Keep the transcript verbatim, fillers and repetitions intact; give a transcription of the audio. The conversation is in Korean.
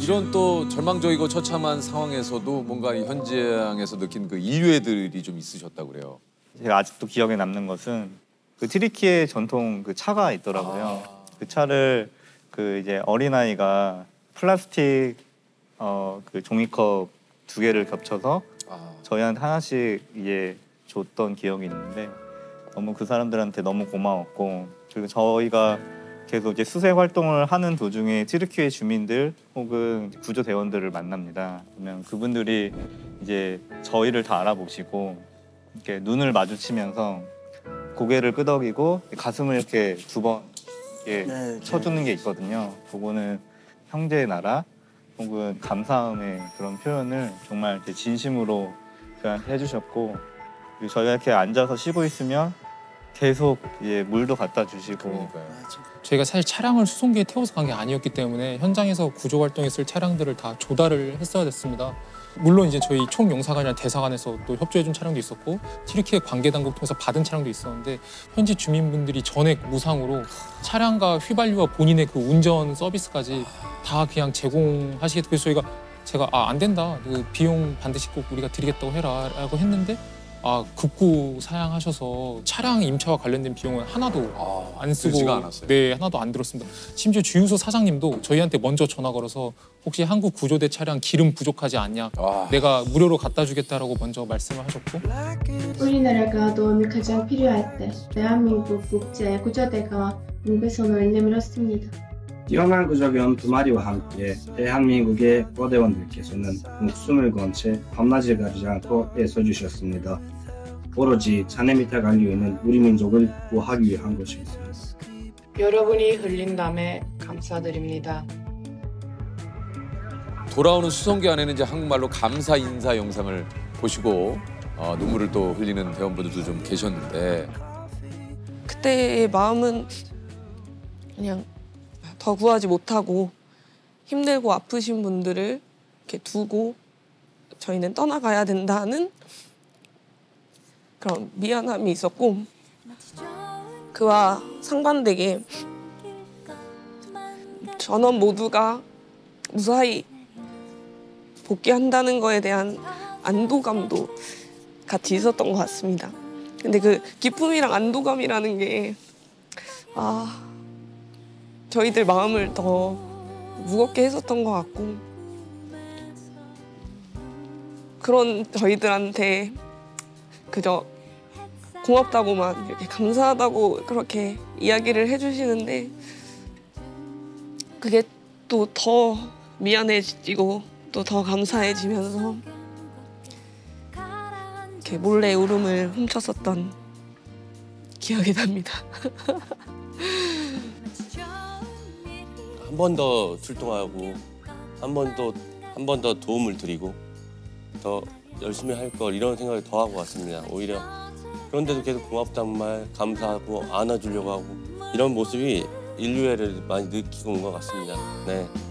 이런 또 절망적이고 처참한 상황에서도 뭔가 이 현장에서 느낀 그 인류애들이 좀 있으셨다고 그래요. 제가 아직도 기억에 남는 것은 그 트리키의 전통 그 차가 있더라고요. 아. 그 차를 그 이제 어린아이가 플라스틱 어 그 종이컵 두 개를 겹쳐서 아. 저희한테 하나씩 이제 줬던 기억이 있는데 너무 그 사람들한테 너무 고마웠고, 그리고 저희가 계속 이제 수색 활동을 하는 도중에 튀르키예 주민들 혹은 구조대원들을 만납니다. 그러면 그분들이 이제 저희를 다 알아보시고 이렇게 눈을 마주치면서 고개를 끄덕이고 가슴을 이렇게 두 번 이렇게 네, 쳐주는 게 있거든요. 그거는 형제의 나라 혹은 감사함의 그런 표현을 정말 이렇게 진심으로 저희한테 해주셨고, 그리고 저희가 이렇게 앉아서 쉬고 있으면 계속 예, 물도 갖다 주시고. 그러니까요. 저희가 사실 차량을 수송기에 태워서 간 게 아니었기 때문에 현장에서 구조 활동에 쓸 차량들을 다 조달을 했어야 됐습니다. 물론 이제 저희 총용사관이나 대사관에서 또 협조해준 차량도 있었고 튀르키예 관계당국 통해서 받은 차량도 있었는데 현지 주민분들이 전액 무상으로 차량과 휘발유와 본인의 그 운전 서비스까지 다 그냥 제공하시겠다. 그래서 저희가 제가 아, 안 된다. 그 비용 반드시 꼭 우리가 드리겠다고 해라 라고 했는데 아, 급구 사양하셔서 차량 임차와 관련된 비용은 하나도 아, 안 쓰고 않았어요. 네, 하나도 안 들었습니다. 심지어 주유소 사장님도 저희한테 먼저 전화 걸어서 혹시 한국 구조대 차량 기름 부족하지 않냐, 아. 내가 무료로 갖다 주겠다라고 먼저 말씀을 하셨고. 우리나라가 도움이 가장 필요할 때 대한민국 국제 구조대가 문배선을 내밀었습니다. 뛰어난 구조견 두 마리와 함께 대한민국의 거대원들께서는 목숨을 건 채 밤낮을 가리지 않고 애써주셨습니다. 오로지 잔해 밑에 갈려있는 우리 민족을 구하기 위한 것이었습니다. 여러분이 흘린 땀에 감사드립니다. 돌아오는 수송기 안에는 이제 한국말로 감사 인사 영상을 보시고 어, 눈물을 또 흘리는 대원분들도 좀 계셨는데, 그때의 마음은 그냥 더 구하지 못하고 힘들고 아프신 분들을 이렇게 두고 저희는 떠나가야 된다는 그런 미안함이 있었고, 그와 상반되게 전원 모두가 무사히 복귀한다는 거에 대한 안도감도 같이 있었던 것 같습니다. 근데 그 기쁨이랑 안도감이라는 게 아, 저희들 마음을 더 무겁게 했었던 것 같고, 그런 저희들한테 그저 고맙다고만 이렇게 감사하다고 그렇게 이야기를 해주시는데 그게 또 더 미안해지고 또 더 감사해지면서 이렇게 몰래 울음을 훔쳤었던 기억이 납니다. 한 번 더 출동하고 한 번 더 한 번 더 도움을 드리고 더 열심히 할 걸 이런 생각을 더 하고 왔습니다. 오히려 그런데도 계속 고맙다는 말, 감사하고 안아주려고 하고 이런 모습이 인류애를 많이 느끼고 온 것 같습니다. 네.